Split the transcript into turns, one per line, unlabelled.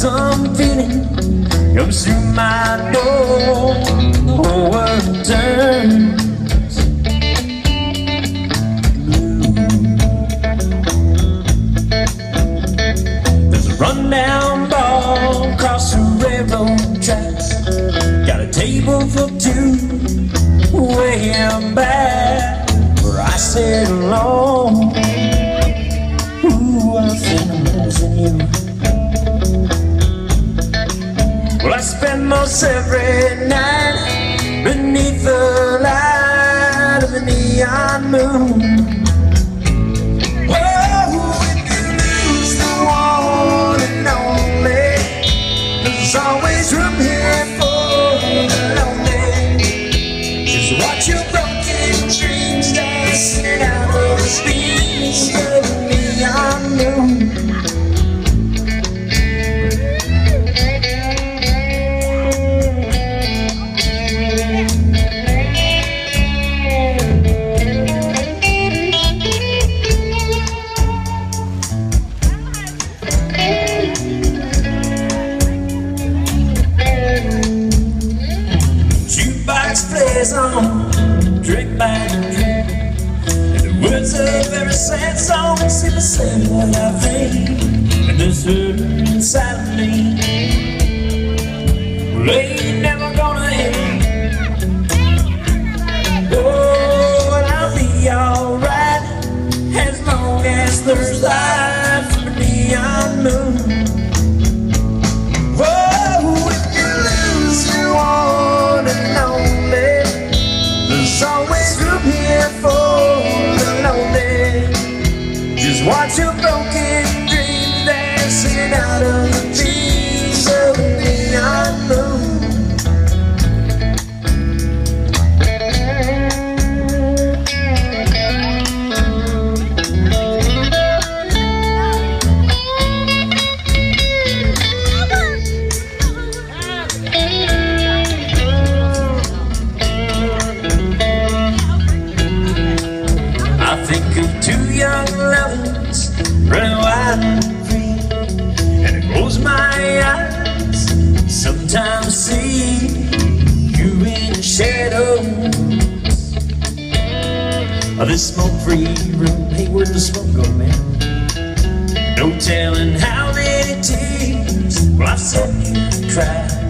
some feeling comes through my door, the whole world turns blue. There's a rundown bar across the railroad tracks, got a table for two way back where I sit alone. Ooh, I feel missing you. Well, I spend most every night beneath the light of the neon moon. Oh, if you lose the one and only, there's always room here for the lonely. Just watch your broken dreams dancing out of the streets of the neon moon. Plays on, drink by drink, and the words of every sad song seem to say what I think. And this hurt inside of me, well, ain't never gonna end. Oh, and I'll be alright as long as there's light from the neon moon. Whoa, if you lose your one and only, there's always room here for the lonely. Just watch your broken dreams dancing out of the trees of the neon moon. I think of two young lovers running wild and free, and it close my eyes, sometimes see you in the shadows of this smoke-free room. Hey, where'd the smoke go, man? No telling how many tears, well, I've seen you cry.